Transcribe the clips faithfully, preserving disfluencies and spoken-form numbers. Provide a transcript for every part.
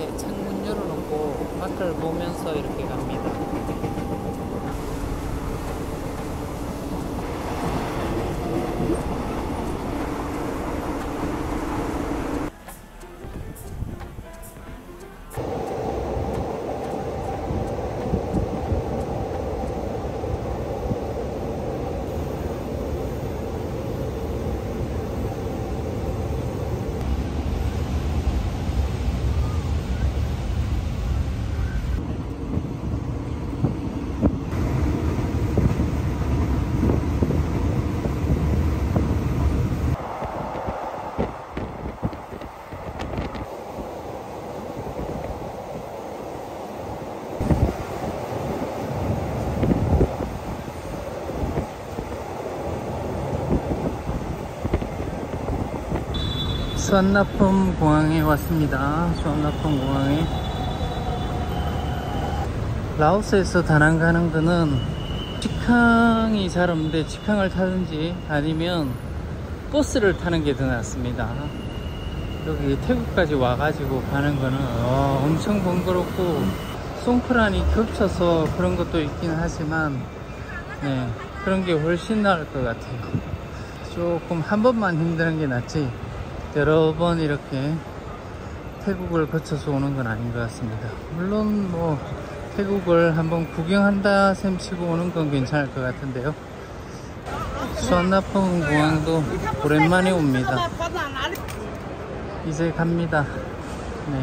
창문 열어놓고 밖을 보면서 이렇게 갑니다. 수완나품 공항에 왔습니다. 수완나품 공항에 라오스에서 다낭 가는 거는 직항이 잘 없는데 직항을 타든지 아니면 버스를 타는 게 더 낫습니다. 여기 태국까지 와가지고 가는 거는 어, 엄청 번거롭고 송크란이 겹쳐서 그런 것도 있긴 하지만 네, 그런 게 훨씬 나을 것 같아요. 조금 한 번만 힘드는 게 낫지 여러 번 이렇게 태국을 거쳐서 오는 건 아닌 것 같습니다. 물론 뭐 태국을 한번 구경한다 셈 치고 오는 건 괜찮을 것 같은데요. 수완나품 공항도 오랜만에 옵니다. 이제 갑니다. 네.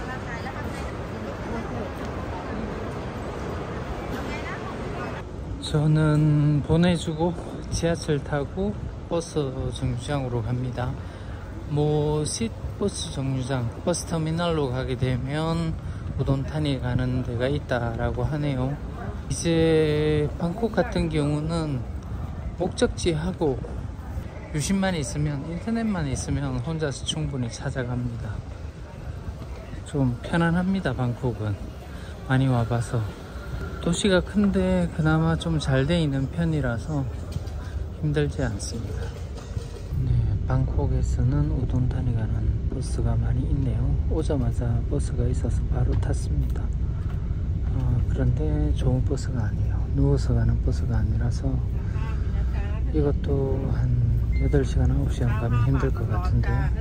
저는 보내주고 지하철 타고 버스 정류장으로 갑니다. 모싯 버스 정류장, 버스 터미널로 가게 되면 우돈탄이 가는 데가 있다라고 하네요. 이제 방콕 같은 경우는 목적지하고 유심만 있으면, 인터넷만 있으면 혼자서 충분히 찾아갑니다. 좀 편안합니다. 방콕은 많이 와봐서. 도시가 큰데 그나마 좀 잘 돼 있는 편이라서 힘들지 않습니다. 네, 방콕에서는 우돈탄이 가는 버스가 많이 있네요. 오자마자 버스가 있어서 바로 탔습니다. 어, 그런데 좋은 버스가 아니에요. 누워서 가는 버스가 아니라서 이것도 한 여덟 시간 아홉 시간 가면 힘들 것 같은데요.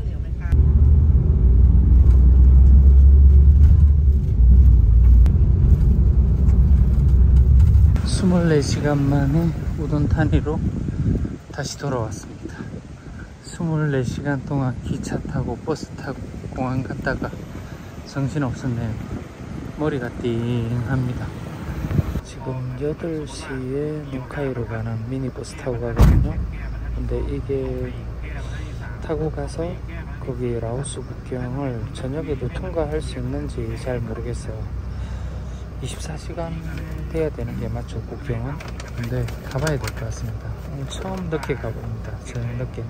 이십사 시간 만에 우돈탄이로 다시 돌아왔습니다. 이십사 시간 동안 기차 타고 버스 타고 공항 갔다가 정신없었네요. 머리가 띵합니다. 지금 여덟 시에 농카이로 가는 미니버스 타고 가거든요. 근데 이게 타고 가서 거기 라오스 국경을 저녁에도 통과할 수 있는지 잘 모르겠어요. 이십사 시간 돼야 되는 게 맞죠, 국경은? 근데 가봐야 될 것 같습니다. 오늘 처음 늦게 가봅니다. 저녁 늦게는.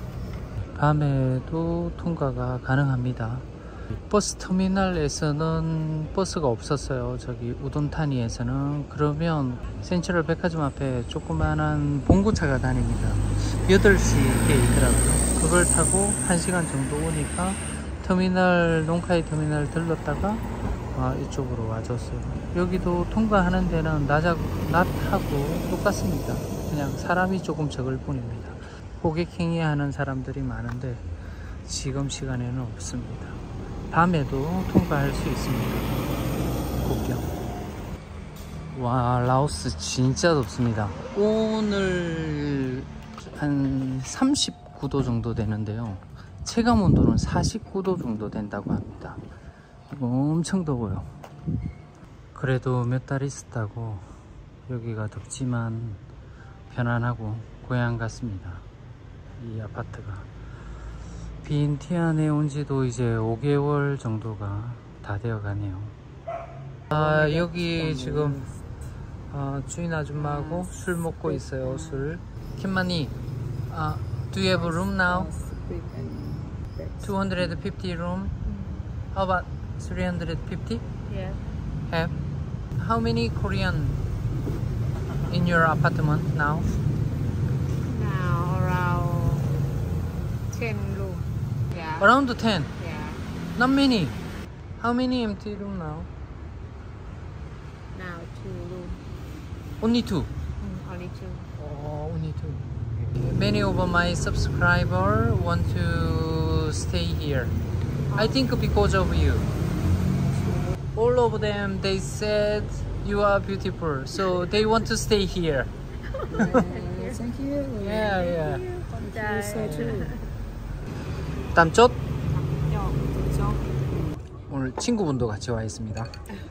밤에도 통과가 가능합니다. 버스 터미널에서는 버스가 없었어요. 저기 우돈타니에서는. 그러면 센트럴 백화점 앞에 조그만한 봉고차가 다닙니다. 여덟 시에 있더라고요. 그걸 타고 한 시간 정도 오니까 터미널, 농카이 터미널 들렀다가 아, 이쪽으로 와줬어요. 여기도 통과하는 데는 낮하고, 낮하고 똑같습니다. 그냥 사람이 조금 적을 뿐입니다. 고객 행위하는 사람들이 많은데 지금 시간에는 없습니다. 밤에도 통과할 수 있습니다. 국경. 와, 라오스 진짜 덥습니다. 오늘 한 삼십구 도 정도 되는데요. 체감 온도는 사십구 도 정도 된다고 합니다. 엄청 더워요. 그래도 몇 달 있었다고 여기가 덥지만 편안하고 고향 같습니다. 이 아파트가. 빈티안에 온 지도 이제 오 개월 정도가 다 되어 가네요. 아, 여기 지금 아, 주인 아줌마하고 술 먹고 있어요. 술. 킴마니, 아, do you have a room now? two hundred fifty room? How about three hundred fifty? Yeah. Have? How many Korean in your apartment now? Now around ten room. Yeah. Around ten. Yeah. Not many. How many empty room now? Now two room. Only two. Mm, only two. Oh, only two. Many of my subscribers want to stay here. I think because of you. All of them, they said you are beautiful, so they want to stay here. Thank you. Yeah, yeah. Trời. So too. 땀쪽? So, 오늘 친구분도 같이 와 있습니다.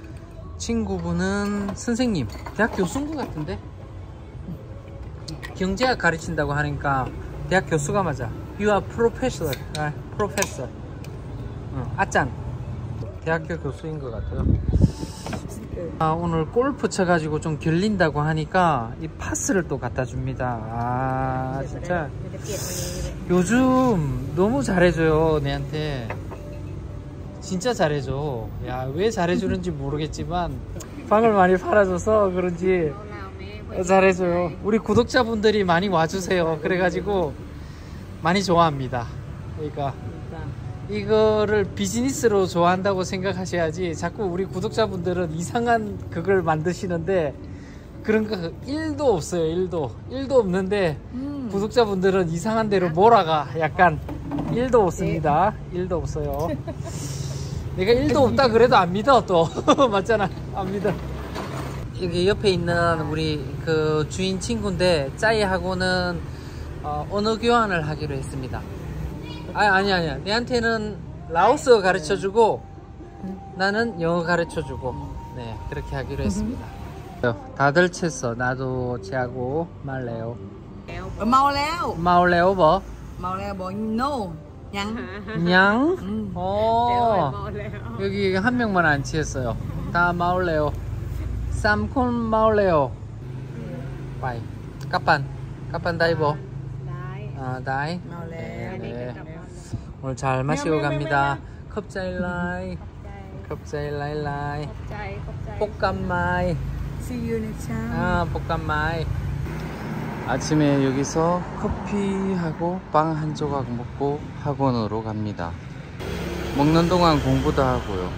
친구분은 선생님, 대학 교수인 것 같은데? 경제학 가르친다고 하니까 대학 교수가 맞아. You are professor. 아, professor. 어, 아짠. 대학교 교수인 것 같아요. 아, 오늘 골프 쳐가지고 좀 결린다고 하니까 이 파스를 또 갖다 줍니다. 아, 진짜 요즘 너무 잘해줘요, 내한테. 진짜 잘해줘. 야, 왜 잘해주는지 모르겠지만 방을 많이 팔아줘서 그런지 잘해줘요. 우리 구독자분들이 많이 와주세요. 그래가지고 많이 좋아합니다. 그러니까 이거를 비즈니스로 좋아한다고 생각하셔야지, 자꾸 우리 구독자분들은 이상한 그걸 만드시는데 그런 거 일도 없어요. 일도 일도 없는데 음. 구독자분들은 이상한 대로 몰아가. 약간 일도 없습니다. 일도 없어요. 내가 일도 없다 그래도 안 믿어. 또 맞잖아, 안 믿어. 여기 옆에 있는 우리 그 주인 친구인데 짜이하고는 어, 언어 교환을 하기로 했습니다. 아니 아니 아니야. 내한테는 라오스어 가르쳐주고 나는 영어 가르쳐주고, 네, 그렇게 하기로 했습니다. 다들 쳤어. 나도 쟤하고 말레오. mau leo. 마올레오 뭐? Mau leo bộ no. Nhắn. 냥? 음. 어, Mau leo. 여기 한 명만 안 치했어요. 다 마올레오. 쌈콘 마올레오. 빠이. 까빤. 까빤 다이버. Đấy. 아, 다이. Mau leo. 네. 오늘 잘 마시고 갑니다. 컵자일라이. 컵자일라이라이. Khóc chay, khóc chay. 볶감마이. See you next time. 아, 볶감마이. 아침에 여기서 커피하고 빵 한 조각 먹고 학원으로 갑니다. 먹는 동안 공부도 하고요.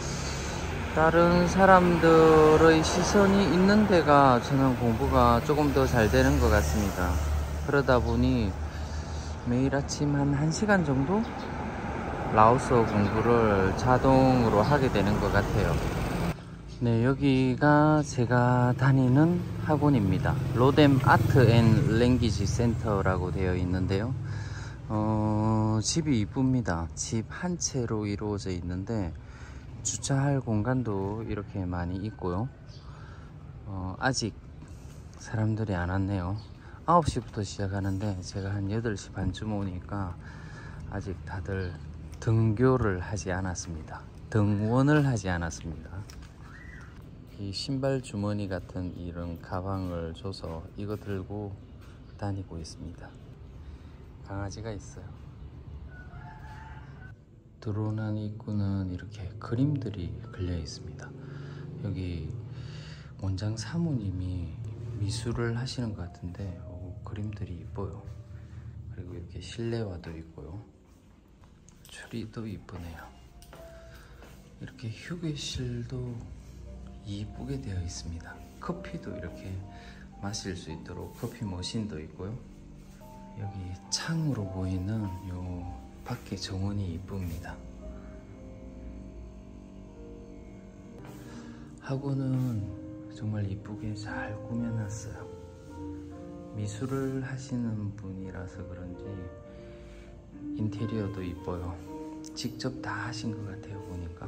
다른 사람들의 시선이 있는 데가 저는 공부가 조금 더 잘 되는 것 같습니다. 그러다 보니 매일 아침 한 1시간 정도 라오스어 공부를 자동으로 하게 되는 것 같아요. 네, 여기가 제가 다니는 학원입니다. 로뎀 아트 앤 랭귀지 센터라고 되어 있는데요. 어, 집이 이쁩니다. 집 한 채로 이루어져 있는데 주차할 공간도 이렇게 많이 있고요. 어, 아직 사람들이 안 왔네요. 아홉 시부터 시작하는데 제가 한 여덟 시 반쯤 오니까 아직 다들 등교를 하지 않았습니다. 등원을 하지 않았습니다. 이 신발 주머니 같은 이런 가방을 줘서 이거 들고 다니고 있습니다. 강아지가 있어요. 들어오는 입구는 이렇게 그림들이 걸려 있습니다. 여기 원장 사모님이 미술을 하시는 것 같은데 오, 그림들이 이뻐요. 그리고 이렇게 실내화도 있고요. 추리도 이쁘네요. 이렇게 휴게실도 이쁘게 되어 있습니다. 커피도 이렇게 마실 수 있도록 커피 머신도 있고요. 여기 창으로 보이는 요 밖에 정원이 이쁩니다. 학원은 정말 이쁘게 잘 꾸며놨어요. 미술을 하시는 분이라서 그런지 인테리어도 이뻐요. 직접 다 하신 것 같아요, 보니까.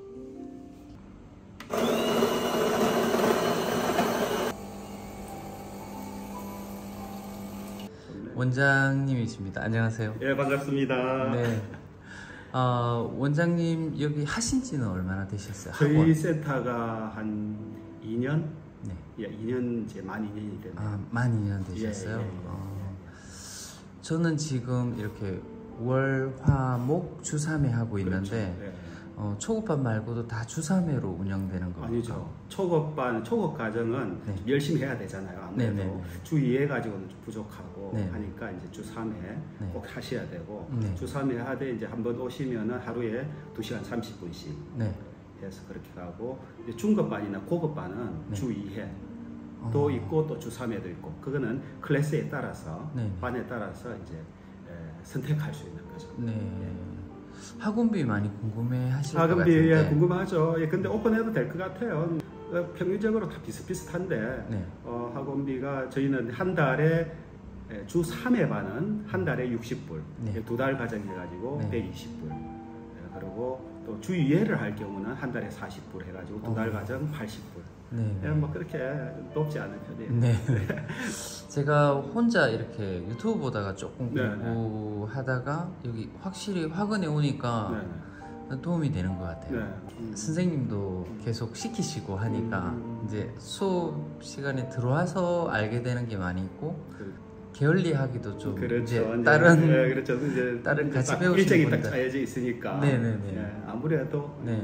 원장님이십니다. 안녕하세요. 예, 반갑습니다. 네. 어, 원장님 여기 하신 지는 얼마나 되셨어요? 저희 학원? 센터가 한 이 년? 네. 예, 이 년, 이제 만 이 년이 됐네요. 아, 만 이 년 되셨어요? 예, 예, 예. 어, 저는 지금 이렇게 월, 화, 목, 주 삼 회 하고 있는데 그렇죠. 예. 어, 초급반 말고도 다 주삼회로 운영되는 겁니까? 아니죠. 초급반, 초급 과정은 네. 열심히 해야 되잖아요. 아무래도 네, 네, 네. 주 이 회 가지고는 좀 부족하고 네. 하니까 이제 주 삼 회 네. 꼭 하셔야 되고 네. 주 삼 회 하되 이제 한번 오시면은 하루에 두 시간 삼십 분씩 네. 해서 그렇게 가고 이제 중급반이나 고급반은 네. 주 이 회 어. 또 있고 또 주 삼 회도 있고 그거는 클래스에 따라서 네. 반에 따라서 이제 에, 선택할 수 있는 거죠. 네. 예. 학원비 많이 궁금해 하실 것 학원비 같은데. 예, 궁금하죠. 예, 근데 오픈해도 될 것 같아요. 어, 평균적으로 다 비슷비슷한데 네. 어, 학원비가 저희는 한 달에 예, 주 삼 회 반은 한 달에 육십 불, 네. 두 달 과정 해가지고 네. 백이십 불. 예, 그리고 또 주 이 회를 할 경우는 한 달에 사십 불 해가지고 두 달 어. 과정 팔십 불. 네. 예, 뭐 그렇게 높지 않은 편이에요. 네. 제가 혼자 이렇게 유튜브 보다가 조금 네, 공부하다가 여기 확실히 학원에 오니까 네, 도움이 되는 것 같아요. 네. 음. 선생님도 계속 시키시고 하니까 음. 이제 수업 시간에 들어와서 알게 되는 게 많이 있고 그, 게을리하기도 좀 그렇죠. 이제 이제, 다른 예, 그렇죠. 이제 다른 같이 딱 배우시는 일정이 딱 분들. 짜여져 있으니까. 네네네. 예, 아무래도 네.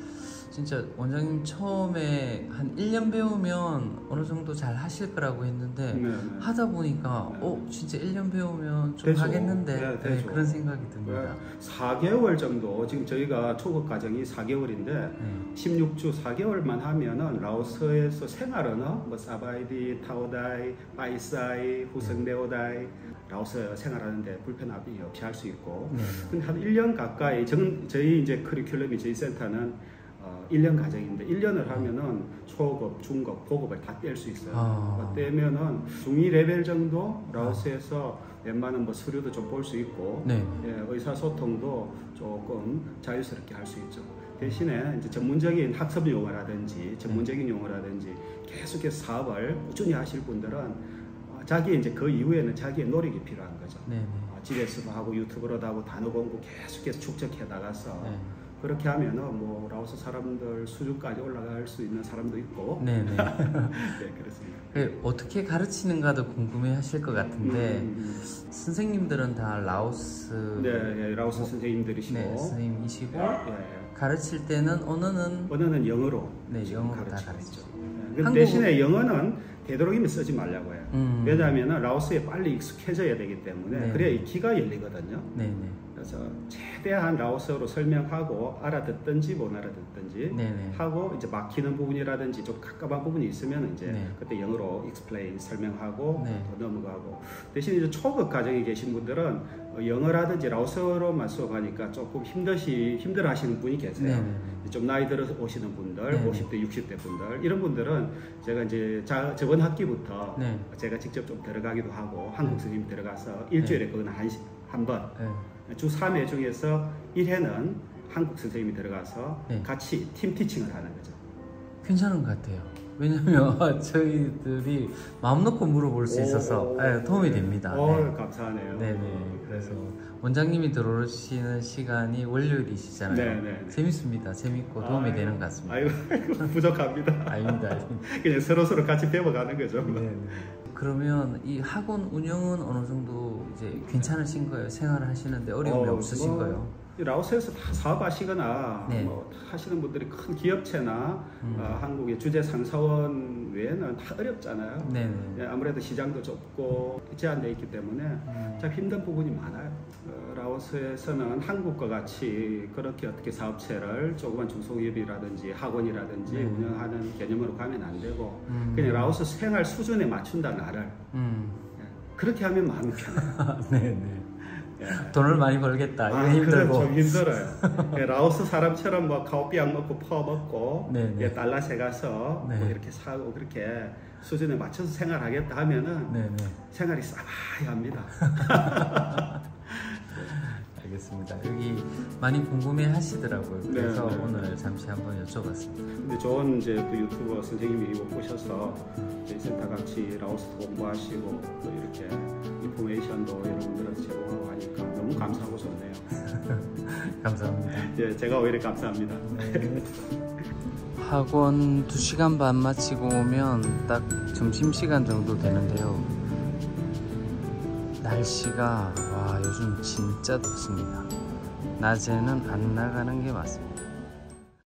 진짜 원장님 처음에 한 일 년 배우면 어느 정도 잘 하실 거라고 했는데 네, 네. 하다 보니까 네. 어 진짜 일 년 배우면 좀 되죠. 하겠는데 네, 네, 되죠. 그런 생각이 듭니다. 사 개월 정도 지금 저희가 초급 과정이 사 개월인데 네. 십육 주 사 개월만 하면은 라오스에서 생활 언어 뭐 사바이디, 타오다이, 바이사이, 후성네오다이 라오스 생활하는데 불편함이 없이 할 수 있고 네. 근데 한 일 년 가까이 전, 저희 이제 커리큘럼이 저희 센터는 어, 일 년 과정인데 일 년을 하면은 초급, 중급, 고급을 다 뗄 수 있어요. 아. 떼면은 중이 레벨 정도 라오스에서 웬만한 뭐 서류도 좀 볼 수 있고 네. 예, 의사소통도 조금 자유스럽게 할 수 있죠. 대신에 이제 전문적인 학습 용어라든지 전문적인 용어라든지 계속해서 사업을 꾸준히 하실 분들은 어, 자기 이제 그 이후에는 자기의 노력이 필요한 거죠. 네. 네. 어, 집에서도 하고 유튜브로도 하고 단어 공부 계속해서 축적해 나가서 네. 그렇게 하면은 뭐 라오스 사람들 수준까지 올라갈 수 있는 사람도 있고 네. 네. 네, 그렇습니다. 그 어떻게 가르치는가도 궁금해 하실 것 같은데 음, 음, 선생님들은 다 라오스 음. 네, 예, 라오스 어, 선생님들이시고 네, 선생님이시고 예, 예. 가르칠 때는 언어는 언어는 영어로 네, 지금 영어로 다 가르치고 가르치죠. 있죠. 예, 근데 한국어- 대신에 영어는 되도록이면 쓰지 말라고 해요. 음. 왜냐하면 라오스에 빨리 익숙해져야 되기 때문에 네. 그래야 이 귀가 열리거든요. 네, 네. 그래서 최대한 라오스어로 설명하고 알아듣든지 못 알아듣든지 네, 네. 하고 이제 막히는 부분이라든지 좀 갑갑한 부분이 있으면 이제 네. 그때 영어로 explain 설명하고 네. 또 넘어가고 대신 이제 초급 과정에 계신 분들은 어, 영어라든지 라오스어로만 수업하니까 조금 힘드시 힘들어하시는 분이 계세요. 네, 네, 네. 좀 나이 들어서 오시는 분들, 네, 네. 오십 대, 육십 대 분들 이런 분들은 제가 이제 자, 저번 학기부터 네. 제가 직접 좀 들어가기도 하고 한국 선생님 들어가서 일주일에 그건 한, 한 번. 네. 주 삼 회 중에서 일 회는 한국 선생님이 들어가서 네. 같이 팀 티칭을 하는 거죠. 괜찮은 것 같아요. 왜냐면 저희들이 마음 놓고 물어볼 수 있어서 오, 네, 도움이 됩니다. 오, 네. 감사하네요. 네네. 그래서 원장님이 들어오시는 시간이 월요일이시잖아요. 네네. 재밌습니다. 재밌고 도움이 아이고, 되는 것 같습니다. 아이고, 부족합니다. 아닙니다. 아닙니다. 그냥 서로 서로 같이 배워가는 거죠. 네. 그러면 이 학원 운영은 어느 정도 이제 괜찮으신 거예요? 생활을 하시는데 어려움이 어, 없으신 뭐, 거예요? 이 라오스에서 다 사업하시거나 네. 뭐 하시는 분들이 큰 기업체나 음. 어, 한국의 주재 상사원 외에는 다 어렵잖아요. 네네. 예, 아무래도 시장도 좁고 제한되어 있기 때문에 음. 참 힘든 부분이 많아요. 어, 라오스에서는 한국과 같이 그렇게 어떻게 사업체를 조그만 중소기업이라든지 학원이라든지 네. 운영하는 개념으로 가면 안 되고 음. 그냥 라오스 생활 수준에 맞춘다 나를 음. 예, 그렇게 하면 마음이 편해요. 네네. 예. 돈을 많이 벌겠다. 이거 아, 힘들고. 그건 좀 힘들어요. 예, 라오스 사람처럼 뭐 카오피앙 먹고 퍼 먹고 네네. 예, 달러세 가서 네. 뭐 이렇게 사고 그렇게 수준에 맞춰서 생활하겠다 하면은 네네. 생활이 싸바이 합니다. 알겠습니다. 여기 많이 궁금해 하시더라고요. 그래서 네, 네. 오늘 잠시 한번 여쭤봤습니다. 근데 좋은 이제 또 유튜버 선생님이 이거 보셔서 저희 센터 같이 라오스도 공부하시고 또 이렇게 인포메이션도 여러분들한테 제공하고 하니까 너무 감사하고 좋네요. 감사합니다. 예, 제가 오히려 감사합니다. 네. 학원 두 시간 반 마치고 오면 딱 점심시간 정도 되는데요. 날씨가 와 요즘 진짜 덥습니다. 낮에는 안 나가는 게 맞습니다.